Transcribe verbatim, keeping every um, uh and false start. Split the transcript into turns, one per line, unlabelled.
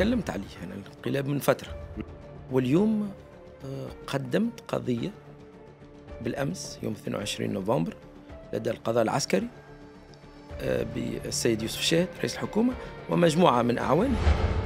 تكلمت عليه أنا الانقلاب من فترة، واليوم قدمت قضية بالأمس يوم اثنين وعشرين نوفمبر لدى القضاء العسكري بالسيد يوسف شاهد رئيس الحكومة ومجموعة من أعوانه.